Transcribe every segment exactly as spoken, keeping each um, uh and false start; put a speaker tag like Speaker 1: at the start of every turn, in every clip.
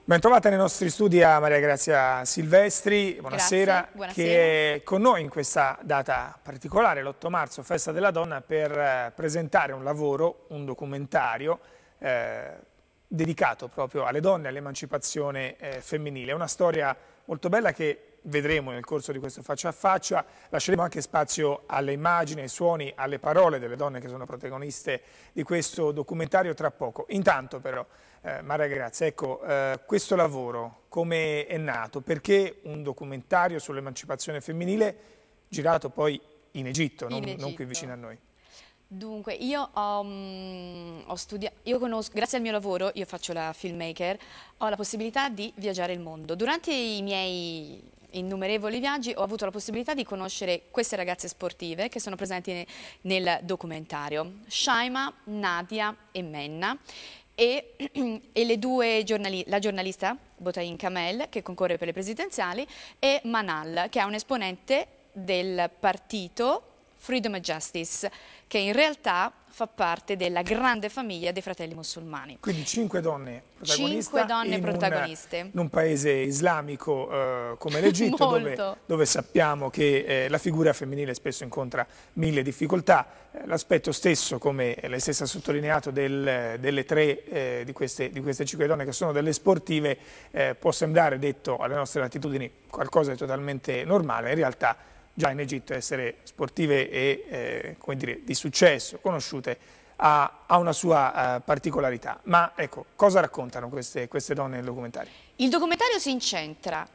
Speaker 1: Bentrovata nei nostri studi a Maria Grazia Silvestri, buonasera,
Speaker 2: Grazie, buonasera,
Speaker 1: che è con noi in questa data particolare, l'otto marzo, Festa della Donna, per eh, presentare un lavoro, un documentario eh, dedicato proprio alle donne, all'emancipazione eh, femminile. È una storia molto bella che vedremo nel corso di questo faccia a faccia. Lasceremo anche spazio alle immagini, ai suoni, alle parole delle donne che sono protagoniste di questo documentario tra poco. Intanto però, eh, Maria Grazia, ecco, eh, questo lavoro come è nato? Perché un documentario sull'emancipazione femminile girato poi in Egitto,
Speaker 2: in
Speaker 1: non,
Speaker 2: Egitto.
Speaker 1: non qui vicino a noi?
Speaker 2: Dunque, io ho, um, ho studiato, io conosco, grazie al mio lavoro, io faccio la filmmaker, ho la possibilità di viaggiare il mondo. Durante i miei innumerevoli viaggi ho avuto la possibilità di conoscere queste ragazze sportive che sono presenti nel documentario, Shaima, Nadia e Menna, e, e le due giornali, la giornalista Botain Kamel, che concorre per le presidenziali, e Manal, che è un esponente del partito Freedom and Justice, che in realtà fa parte della grande famiglia dei fratelli musulmani.
Speaker 1: Quindi cinque donne protagoniste,
Speaker 2: cinque donne
Speaker 1: in,
Speaker 2: protagoniste.
Speaker 1: Un, in un paese islamico eh, come l'Egitto, dove, dove sappiamo che eh, la figura femminile spesso incontra mille difficoltà. Eh, L'aspetto stesso, come lei stessa ha sottolineato, del, delle tre eh, di, queste, di queste cinque donne che sono delle sportive, eh, può sembrare, detto alle nostre latitudini, qualcosa di totalmente normale. In realtà già in Egitto essere sportive e eh, come dire, di successo, conosciute, ha, ha una sua uh, particolarità. Ma ecco, cosa raccontano queste, queste donne nel documentario?
Speaker 2: Il documentario si incentra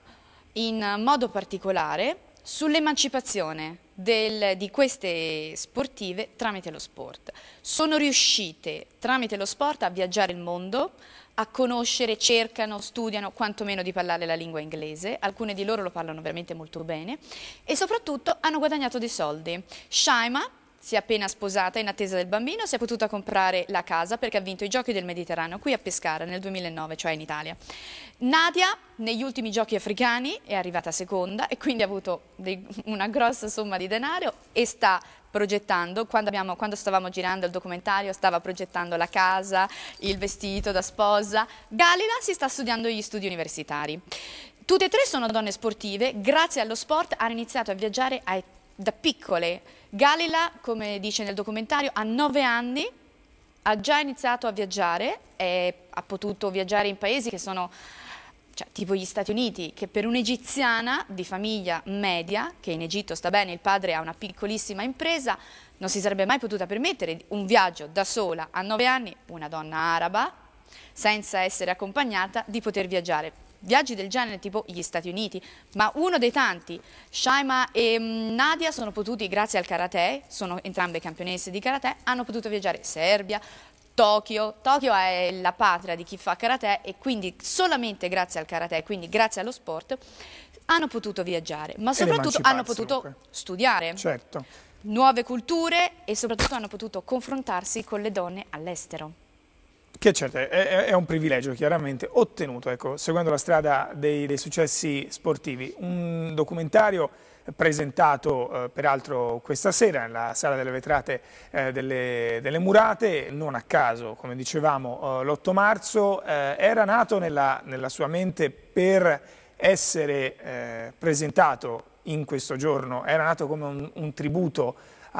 Speaker 2: in modo particolare sull'emancipazione di queste sportive tramite lo sport. Sono riuscite tramite lo sport a viaggiare il mondo, a conoscere, cercano, studiano quantomeno di parlare la lingua inglese, alcune di loro lo parlano veramente molto bene, e soprattutto hanno guadagnato dei soldi. Shaima si è appena sposata in attesa del bambino, si è potuta comprare la casa perché ha vinto i giochi del Mediterraneo qui a Pescara nel duemilanove, cioè in Italia. Nadia negli ultimi giochi africani è arrivata seconda e quindi ha avuto dei, una grossa somma di denaro e sta progettando, quando, abbiamo, quando stavamo girando il documentario, stava progettando la casa, il vestito da sposa. Galila si sta studiando gli studi universitari. Tutte e tre sono donne sportive, grazie allo sport hanno iniziato a viaggiare a, da piccole. Galila, come dice nel documentario, a nove anni ha già iniziato a viaggiare e ha potuto viaggiare in paesi che sono, cioè, tipo gli Stati Uniti, che per un'egiziana di famiglia media, che in Egitto sta bene, il padre ha una piccolissima impresa, non si sarebbe mai potuta permettere un viaggio da sola a nove anni, una donna araba, senza essere accompagnata, di poter viaggiare. Viaggi del genere tipo gli Stati Uniti, ma uno dei tanti. Shaima e Nadia sono potuti, grazie al karate, sono entrambe campionesse di karate, hanno potuto viaggiare Serbia, Tokyo. Tokyo è la patria di chi fa karate e quindi solamente grazie al karate, quindi grazie allo sport, hanno potuto viaggiare, ma soprattutto hanno potuto comunque studiare.
Speaker 1: Certo.
Speaker 2: Nuove culture e soprattutto hanno potuto confrontarsi con le donne all'estero.
Speaker 1: Che certo, è, è un privilegio chiaramente ottenuto, ecco, seguendo la strada dei, dei successi sportivi. Un documentario presentato eh, peraltro questa sera nella Sala delle Vetrate eh, delle, delle Murate, non a caso, come dicevamo, eh, l'otto marzo, eh, era nato nella, nella sua mente per essere eh, presentato in questo giorno, era nato come un, un tributo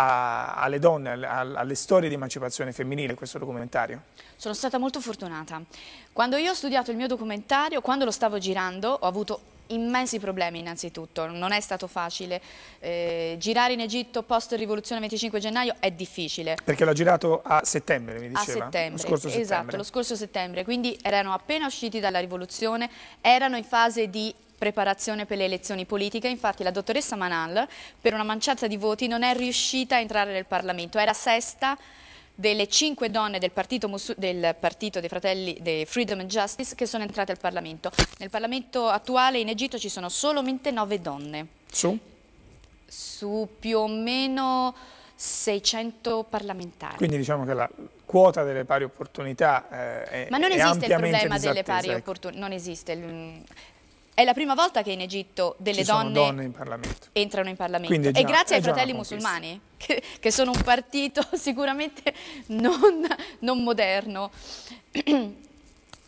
Speaker 1: A, alle donne, alle, alle storie di emancipazione femminile, questo documentario?
Speaker 2: Sono stata molto fortunata. Quando io ho studiato il mio documentario, quando lo stavo girando, ho avuto immensi problemi innanzitutto, non è stato facile. Eh, girare in Egitto post rivoluzione venticinque gennaio è difficile.
Speaker 1: Perché l'ha girato a settembre, mi diceva?
Speaker 2: A settembre,
Speaker 1: lo scorso settembre.
Speaker 2: Esatto, lo scorso settembre, quindi erano appena usciti dalla rivoluzione, erano in fase di preparazione per le elezioni politiche. Infatti la dottoressa Manal, per una manciata di voti, non è riuscita a entrare nel Parlamento, era sesta delle cinque donne del partito, del partito dei fratelli dei Freedom and Justice che sono entrate al Parlamento. Nel Parlamento attuale in Egitto ci sono solamente nove donne.
Speaker 1: Su?
Speaker 2: Su più o meno seicento parlamentari.
Speaker 1: Quindi diciamo che la quota delle pari opportunità eh, è
Speaker 2: Ma non
Speaker 1: è
Speaker 2: esiste il problema
Speaker 1: disattesa,
Speaker 2: delle pari
Speaker 1: ecco.
Speaker 2: opportunità, non esiste. È la prima volta che in Egitto delle
Speaker 1: Ci sono
Speaker 2: donne
Speaker 1: donne in Parlamento.
Speaker 2: entrano in Parlamento.
Speaker 1: Quindi è già-
Speaker 2: e grazie
Speaker 1: è
Speaker 2: ai
Speaker 1: già una
Speaker 2: fratelli
Speaker 1: conquista.
Speaker 2: musulmani, che, che sono un partito sicuramente non, non moderno.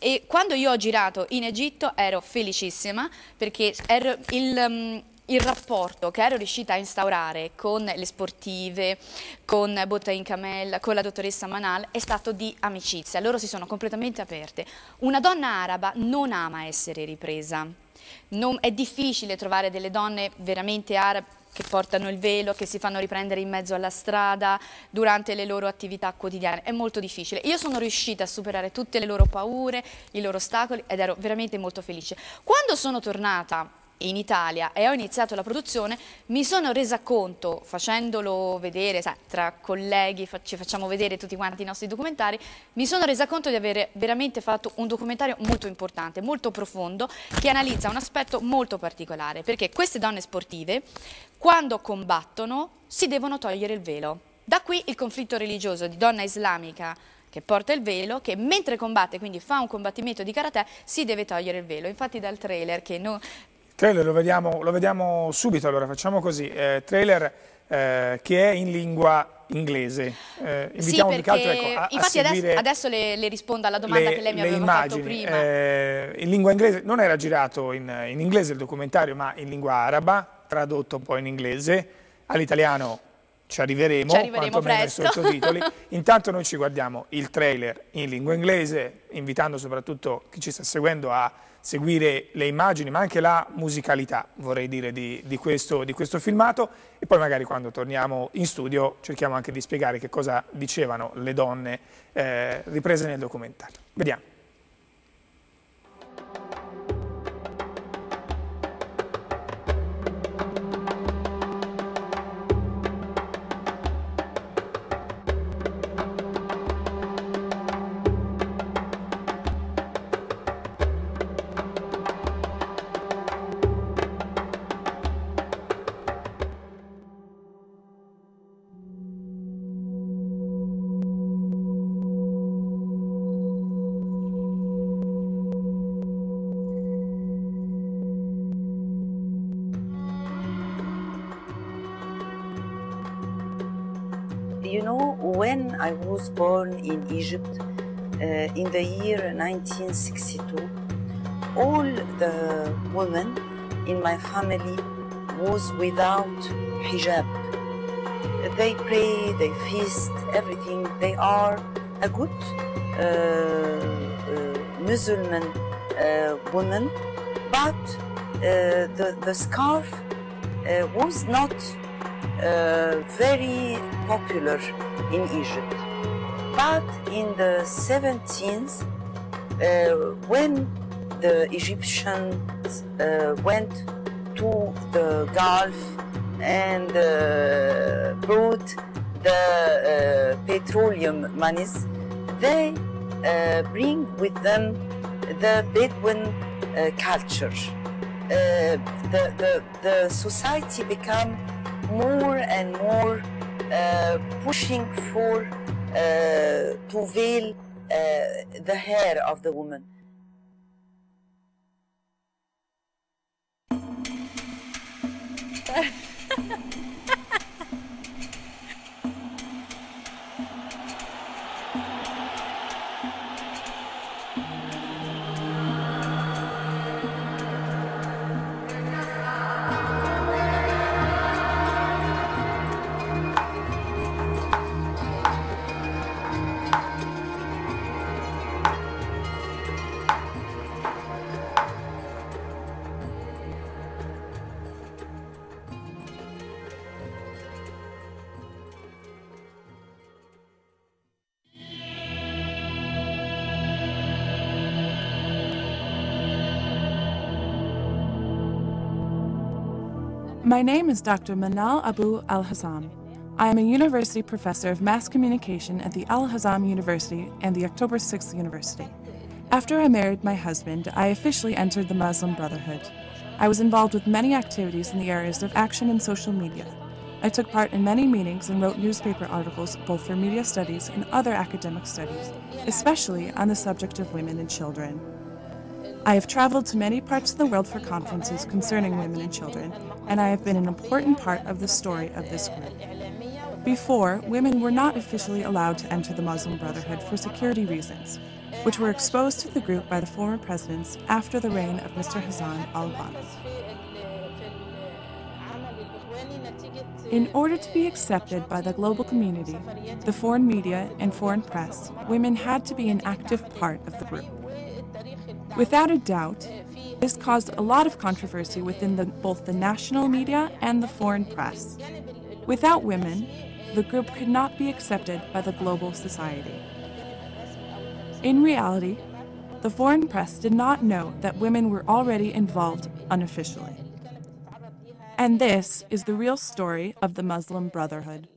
Speaker 2: e quando io ho girato in Egitto ero felicissima perché ero il... Um, il rapporto che ero riuscita a instaurare con le sportive, con Botain Kamel, con la dottoressa Manal è stato di amicizia, loro si sono completamente aperte. Una donna araba non ama essere ripresa, non, è difficile trovare delle donne veramente arabe che portano il velo, che si fanno riprendere in mezzo alla strada durante le loro attività quotidiane, è molto difficile. Io sono riuscita a superare tutte le loro paure, i loro ostacoli ed ero veramente molto felice. Quando sono tornata in Italia e ho iniziato la produzione, mi sono resa conto, facendolo vedere, sai, tra colleghi fa- ci facciamo vedere tutti quanti i nostri documentari, mi sono resa conto di aver veramente fatto un documentario molto importante, molto profondo, che analizza un aspetto molto particolare, perché queste donne sportive, quando combattono, si devono togliere il velo. Da qui il conflitto religioso di donna islamica che porta il velo, che mentre combatte, quindi fa un combattimento di karate, si deve togliere il velo. Infatti dal trailer che noi...
Speaker 1: Trailer lo vediamo, lo vediamo subito, allora facciamo così, eh, trailer eh, che è in lingua inglese. Eh, invitiamo
Speaker 2: sì,
Speaker 1: più che altro, ecco, a,
Speaker 2: infatti
Speaker 1: a
Speaker 2: adesso, adesso le, le rispondo alla domanda
Speaker 1: le,
Speaker 2: che lei mi
Speaker 1: le
Speaker 2: aveva
Speaker 1: immagini,
Speaker 2: fatto prima.
Speaker 1: Eh, in lingua inglese, non era girato in, in inglese il documentario, ma in lingua araba, tradotto poi in inglese, all'italiano ci arriveremo,
Speaker 2: ci arriveremo
Speaker 1: presto. Ai sottotitoli. Intanto noi ci guardiamo il trailer in lingua inglese, invitando soprattutto chi ci sta seguendo a seguire le immagini, ma anche la musicalità, vorrei dire, di, di, questo, di questo filmato, e poi magari quando torniamo in studio cerchiamo anche di spiegare che cosa dicevano le donne eh, riprese nel documentario. Vediamo.
Speaker 3: You know, when I was born in Egypt uh, in the year nineteen sixty-two, all the women in my family was without hijab. They pray, they feast, everything. They are a good uh, uh, Muslim uh, woman, but uh, the, the scarf uh, was not Uh, very popular in Egypt. But in the seventeenth, uh, when the Egyptians uh, went to the Gulf and uh, brought the uh, petroleum monies, they uh, bring with them the Bedouin uh, culture. Uh, the, the, the society became more and more uh, pushing for uh, to veil uh, the hair of the woman.
Speaker 4: My name is Doctor Manal Abu Al-Hazam. I am a university professor of mass communication at the Al-Hazam University and the October sixth University. After I married my husband, I officially entered the Muslim Brotherhood. I was involved with many activities in the areas of action and social media. I took part in many meetings and wrote newspaper articles both for media studies and other academic studies, especially on the subject of women and children. I have traveled to many parts of the world for conferences concerning women and children, and I have been an important part of the story of this group. Before, women were not officially allowed to enter the Muslim Brotherhood for security reasons. which were exposed to the group by the former presidents after the reign of Mister Hassan al-Banna. In order to be accepted by the global community, the foreign media and foreign press, women had to be an active part of the group. Without a doubt, this caused a lot of controversy within the, both the national media and the foreign press. Without women, the group could not be accepted by the global society. In reality, the foreign press did not know that women were already involved unofficially. And this is the real story of the Muslim Brotherhood.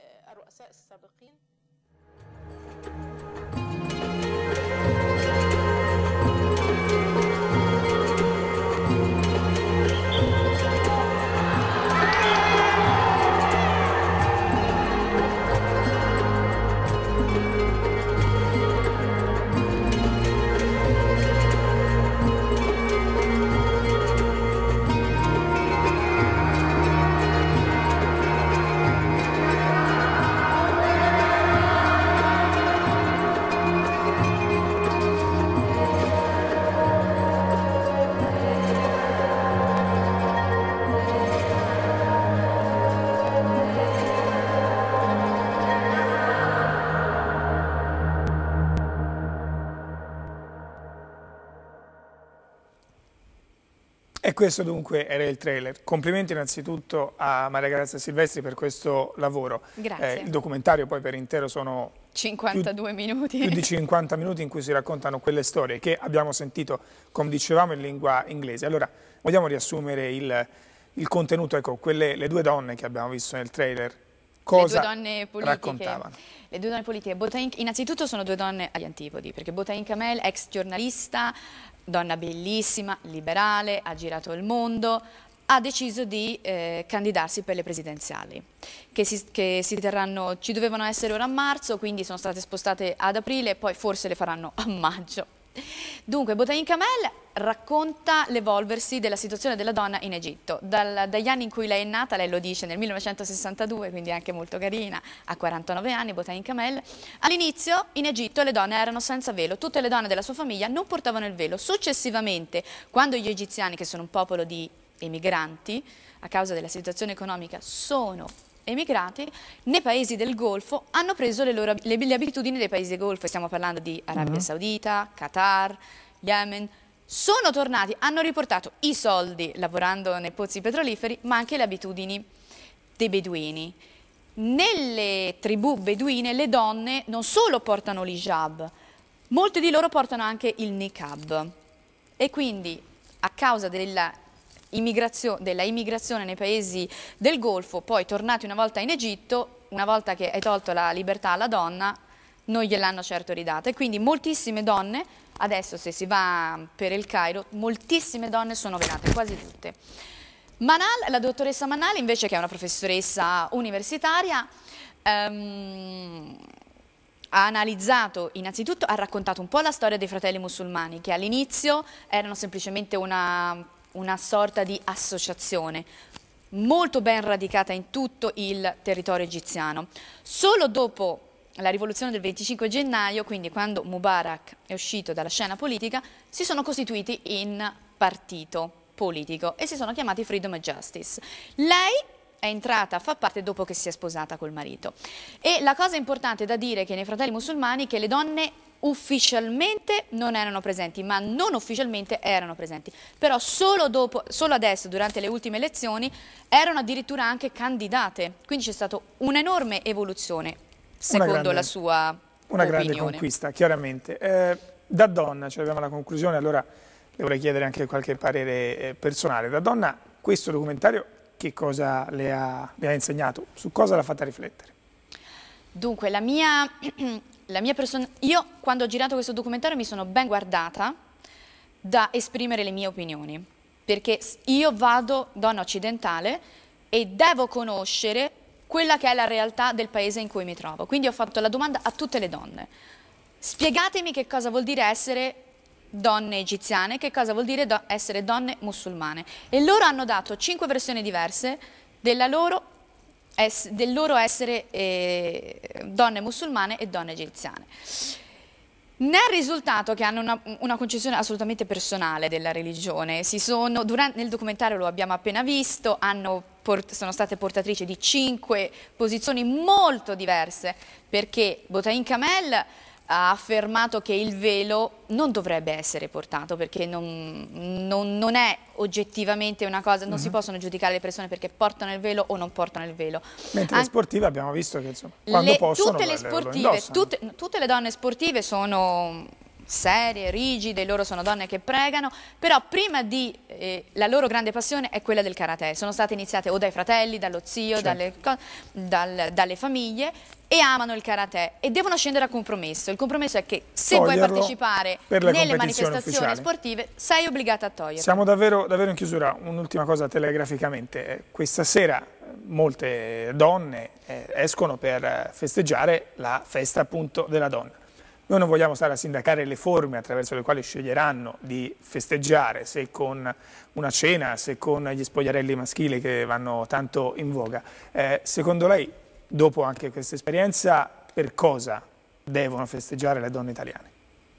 Speaker 1: E questo dunque era il trailer. Complimenti innanzitutto a Maria Grazia Silvestri per questo lavoro.
Speaker 2: Grazie.
Speaker 1: Eh, il documentario poi per intero sono
Speaker 2: cinquantadue
Speaker 1: più,
Speaker 2: minuti.
Speaker 1: Più di cinquanta minuti in cui si raccontano quelle storie che abbiamo sentito, come dicevamo, in lingua inglese. Allora, vogliamo riassumere il, il contenuto, ecco, quelle, le due donne che abbiamo visto nel trailer, cosa
Speaker 2: le due donne politiche,
Speaker 1: raccontavano?
Speaker 2: Le due donne politiche, Botain, innanzitutto sono due donne agli antipodi, perché Botain Kamel, ex giornalista, donna bellissima, liberale, ha girato il mondo, ha deciso di eh, candidarsi per le presidenziali, che si, che si terranno, ci dovevano essere ora a marzo, quindi sono state spostate ad aprile e poi forse le faranno a maggio. Dunque, Botain Kamel racconta l'evolversi della situazione della donna in Egitto. Dal, dagli anni in cui lei è nata, lei lo dice nel millenovecentosessantadue, quindi anche molto carina, ha quarantanove anni, Botain Kamel. All'inizio in Egitto le donne erano senza velo, tutte le donne della sua famiglia non portavano il velo. Successivamente, quando gli egiziani, che sono un popolo di emigranti, a causa della situazione economica, sono emigrati, nei paesi del Golfo hanno preso le, loro, le, le abitudini dei paesi del Golfo, stiamo parlando di Arabia uh-huh. Saudita, Qatar, Yemen, sono tornati, hanno riportato i soldi lavorando nei pozzi petroliferi, ma anche le abitudini dei beduini. Nelle tribù beduine le donne non solo portano l'hijab, molte di loro portano anche il niqab e quindi a causa della Immigrazio- della immigrazione nei paesi del Golfo, poi tornati una volta in Egitto, una volta che hai tolto la libertà alla donna, non gliel'hanno certo ridata. E quindi moltissime donne, adesso se si va per il Cairo, moltissime donne sono velate, quasi tutte. Manal, la dottoressa Manal, invece, che è una professoressa universitaria, ehm, ha analizzato, innanzitutto ha raccontato un po' la storia dei fratelli musulmani, che all'inizio erano semplicemente una... una sorta di associazione molto ben radicata in tutto il territorio egiziano. Solo dopo la rivoluzione del venticinque gennaio, quindi quando Mubarak è uscito dalla scena politica, si sono costituiti in partito politico e si sono chiamati Freedom and Justice. Lei è entrata a far parte dopo che si è sposata col marito. E la cosa importante da dire è che nei fratelli musulmani che le donne ufficialmente non erano presenti, ma non ufficialmente erano presenti. Però solo, dopo, solo adesso, durante le ultime elezioni, erano addirittura anche candidate. Quindi c'è stata un'enorme evoluzione, secondo grande, la sua
Speaker 1: una
Speaker 2: opinione.
Speaker 1: Una grande conquista, chiaramente. Eh, da donna, cioè abbiamo la conclusione, allora le vorrei chiedere anche qualche parere eh, personale. Da donna, questo documentario che cosa le ha, le ha insegnato? Su cosa l'ha fatta riflettere?
Speaker 2: Dunque, la mia... La mia persona, io quando ho girato questo documentario mi sono ben guardata da esprimere le mie opinioni, perché io vado donna occidentale e devo conoscere quella che è la realtà del paese in cui mi trovo. Quindi ho fatto la domanda a tutte le donne: spiegatemi che cosa vuol dire essere donne egiziane, che cosa vuol dire do- essere donne musulmane. E loro hanno dato cinque versioni diverse della loro Es, del loro essere eh, donne musulmane e donne egiziane. Ne è il risultato che hanno una, una concezione assolutamente personale della religione. Si sono, durante, nel documentario lo abbiamo appena visto, hanno port, sono state portatrici di cinque posizioni molto diverse, perché Botain Kamel ha affermato che il velo non dovrebbe essere portato perché non, non, non è oggettivamente una cosa, non uh-huh. si possono giudicare le persone perché portano il velo o non portano il velo.
Speaker 1: Mentre An le sportive abbiamo visto che insomma, quando
Speaker 2: le,
Speaker 1: possono
Speaker 2: tutte le sportive, tutte, tutte le donne sportive sono serie, rigide, loro sono donne che pregano, però prima di eh, la loro grande passione è quella del karate. Sono state iniziate o dai fratelli, dallo zio, certo. dalle, dal, dalle famiglie, e amano il karate e devono scendere a compromesso. Il compromesso è che se
Speaker 1: Toglierlo
Speaker 2: vuoi partecipare nelle manifestazioni
Speaker 1: ufficiali.
Speaker 2: sportive sei obbligata a toglierlo.
Speaker 1: Siamo davvero, davvero in chiusura. Un'ultima cosa telegraficamente. Eh, questa sera molte donne eh, escono per festeggiare la festa appunto della donna. Noi non vogliamo stare a sindacare le forme attraverso le quali sceglieranno di festeggiare, se con una cena, se con gli spogliarelli maschili che vanno tanto in voga. Eh, secondo lei, dopo anche questa esperienza, per cosa devono festeggiare le donne italiane?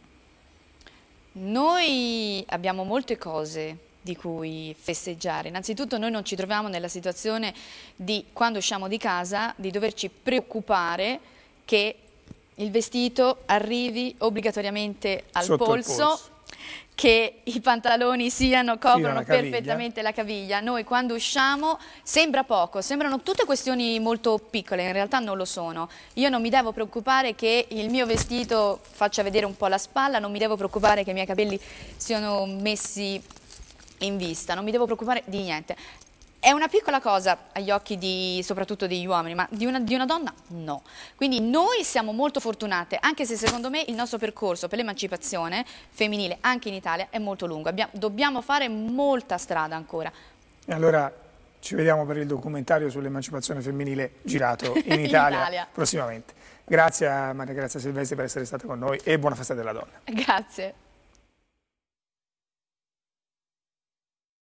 Speaker 2: Noi abbiamo molte cose di cui festeggiare. Innanzitutto noi non ci troviamo nella situazione di, quando usciamo di casa, di doverci preoccupare che il vestito arrivi obbligatoriamente al polso, polso, che i pantaloni siano, coprono la perfettamente la caviglia. Noi quando usciamo sembra poco, sembrano tutte questioni molto piccole, in realtà non lo sono. Io non mi devo preoccupare che il mio vestito faccia vedere un po' la spalla, non mi devo preoccupare che i miei capelli siano messi in vista, non mi devo preoccupare di niente. È una piccola cosa agli occhi di, soprattutto degli uomini, ma di una, di una donna no. Quindi noi siamo molto fortunate, anche se secondo me il nostro percorso per l'emancipazione femminile anche in Italia è molto lungo. Abbiamo, dobbiamo fare molta strada ancora.
Speaker 1: E allora ci vediamo per il documentario sull'emancipazione femminile girato in Italia, in Italia prossimamente. Grazie a Maria Grazia Silvestri per essere stata con noi e buona festa della donna.
Speaker 2: Grazie.